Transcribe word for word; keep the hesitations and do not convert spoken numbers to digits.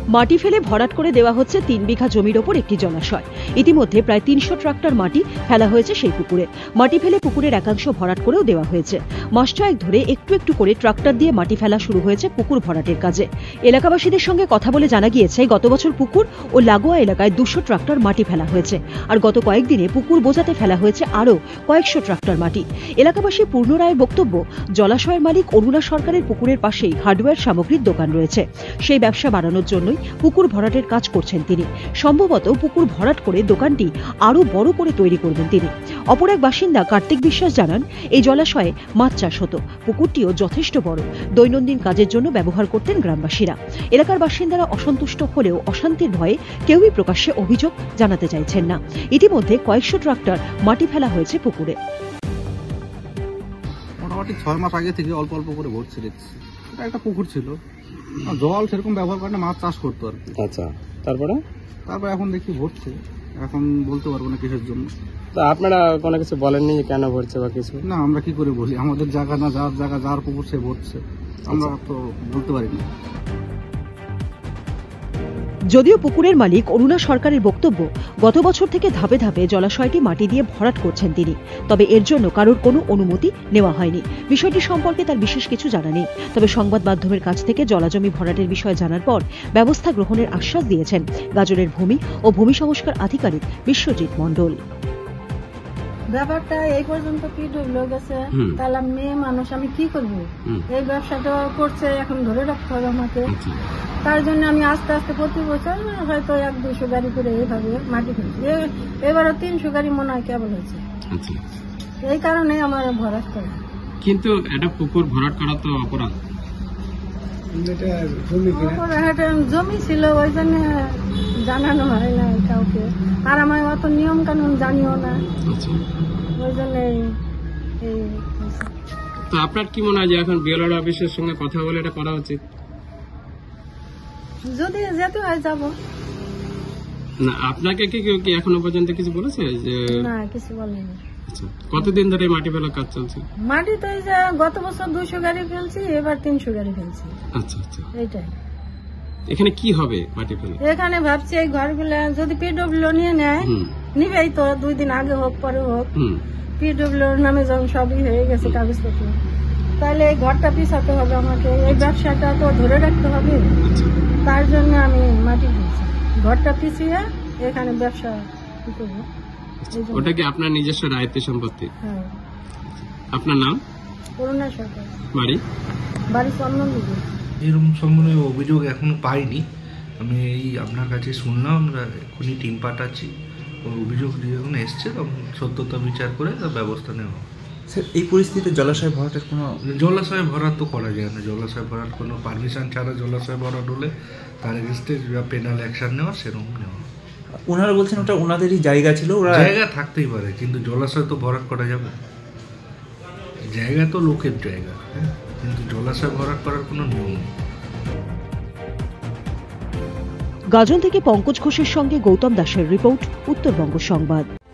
মাটি ফেলে ভরাট করে দেওয়া হচ্ছে তিন বিঘা জমির ওপর একটি জলাশয়। ইতিমধ্যে প্রায় তিনশো ট্রাক্টর মাটি ফেলা হয়েছে সেই পুকুরে। মাটি ফেলে পুকুরের একাংশ ভরাট করেও দেওয়া হয়েছে। মাস ছয়েক ধরে একটু একটু করে ট্রাক্টর দিয়ে মাটি ফেলা শুরু হয়েছে পুকুর ভরাটের কাজে। এলাকাবাসীদের সঙ্গে কথা বলে জানা গিয়েছে, গত বছর পুকুর ও লাগোয়া এলাকায় দুশো ট্রাক্টর মাটি ফেলা হয়েছে, আর গত কয়েকদিনে পুকুর বোঝাতে ফেলা হয়েছে আরও কয়েকশো ট্রাক্টর মাটি। এলাকাবাসী পূর্ণ রায়ের বক্তব্য, জলাশয়ের মালিক অরুণা সরকারের পুকুরের পাশেই হার্ডওয়্যার সামগ্রীর দোকান রয়েছে। সেই ব্যবসা বাড়ানোর জন্যই পুকুর ভরাটের কাজ করছেন তিনি। সম্ভবত পুকুর ভরাট করে দোকানটি আরও বড় করে তৈরি করবেন তিনি। অপর এক বাসিন্দা কার্তিক বিশ্বাস জানান, এই জলাশয়ে মাছ চাষ হতো, পুকুরটিও যথেষ্ট বড়, দৈনন্দিন কাজের জন্য ব্যবহার করতেন গ্রামবাসীরা। এলাকার বাসিন্দারা অসন্তুষ্ট হলেও অশান্তির ভয়ে কেউই প্রকাশ্যে অভিযোগ জানাতে চাইছেন না। ইতিমধ্যে কয়েকশো ট্রাক্টর মাটি ফেলা হয়েছে পুকুরে। মোটামুটি ছয় মাস আগে থেকে অল্প অল্প করে ভরছে দেখছি। এটা একটা পুকুর ছিল, জল সেরকম ব্যবহার করে না, মাছ চাষ করতো আর কি। আচ্ছা, তারপরে তারপর এখন দেখি ভরছে, এখন বলতে পারবো না কিসের জন্য। তা আপনারা কোনো কিছু বলেননি কেন ভরছে বা কিছু? না, আমরা কি করে বলি, আমাদের জায়গা না, যার জায়গা যার পুকুর সে ভরছে, আমরা তো বলতে পারি না। যদিও পুকুরের মালিক অরুণা সরকারের বক্তব্য, গত বছর থেকে ধাপে ধাপে জলাশয়টি মাটি দিয়ে ভরাট করছেন তিনি, তবে এর জন্য কারোর কোনো অনুমতি নেওয়া হয়নি। বিষয়টি সম্পর্কে তার বিশেষ কিছু জানা নেই। তবে সংবাদ মাধ্যমের কাছ থেকে জলাজমি ভরাটের বিষয়ে জানার পর ব্যবস্থা গ্রহণের আশ্বাস দিয়েছেন গাজলের ভূমি ও ভূমি সংস্কার আধিকারিক বিশ্বজিৎ মণ্ডল। ব্যাপারটা এই পর্যন্ত পিডব্লিউ গেছে, তাহলে মেয়ে মানুষ আমি কি করবো? এই ব্যবসাটা করছে, এখন ধরে রাখতে হবে আমাকে। তার জন্য আমি আস্তে আস্তে প্রতি বছর হয়তো এক দুইশো গাড়ি করে এইভাবে মাটি ফেলছি। এবারও তিনশো গাড়ি মনে হয় কেবল হয়েছে। এই কারণে আমার ভরাট করে। কিন্তু এটা পুকুর ভরাট করা তো অপরাধ। জমি ছিল, ওই জন্য জানানো হয় না কাউকে, আর আমার অত নিয়ম কানুন জানিও না, ওই জন্য। তো আপনার কি মনে হয় যে এখন বিএলআর অফিসের সঙ্গে কথা বলে এটা করা উচিত? যদি যেতে হয় যাব। না, আপনাকে কি কেউ কি এখনো পর্যন্ত কিছু বলেছে? যে না, কিছু বলেনি। কতদিন ধরে মাটি ফেলার কাজ চলছে? মাটি তো এই যে গত বছর দুইশো গাড়ি ফেলছি, এবার তিনশো গাড়ি ফেলছি। আচ্ছা আচ্ছা, এইটাই। এখানে কি হবে মাটি ফেলে? এখানে ভাবছি এই ঘরগুলা যদি পিডব্লিউ নিয়ে নেয়, নিবেই তো, দুই দিন আগে হোক পরে হোক, পিডব্লিউর নামে যখন সবই হয়ে গেছে কাগজপত্র, তাহলে এই ঘরটা পিছাতে হবে আমাকে, এই ব্যবসাটা তো ধরে রাখতে হবে। তার জন্য আমি মাটি ফেলছি, ঘরটা পিছিয়ে এখানে ব্যবসা করবো। ওটা কি আপনার নিজস্ব দায়িত্ব সম্পত্তি? হ্যাঁ। আপনার নাম? অরুণা সরকার। বাড়ি? বাড়ি চন্দননগর। এরকম সম্বন্ধে অভিযোগ এখনো পাইনি। আমি এই আপনার কাছে শুনলাম, আমরা এখনই টিম পাঠাচ্ছি, অভিযোগ যখন এসছে তখন সত্যতা বিচার করে তার ব্যবস্থা নেওয়া। স্যার, এই পরিস্থিতিতে জলাশয় ভরাটের কোনো জলাশয় ভরাট তো করা যায় না। জলাশয় ভরাট কোনো পারমিশন ছাড়া জলাশয় ভরাট হলে তার এগেনস্টে পেনাল অ্যাকশন নেওয়া, সেরকম নেওয়া। ওনারা বলছেন ওটা ওনাদেরই জায়গা ছিল, ওরা জায়গা থাকতেই পারে, কিন্তু জলাশয় তো ভরাট করা যাবে। জায়গা তো লোকের জায়গা, কিন্তু জলাশয় ভরাট করার কোনো নিয়ম নেই। গাজন থেকে পঙ্কজ ঘোষের সঙ্গে গৌতম দাসের রিপোর্ট, উত্তরবঙ্গ সংবাদ।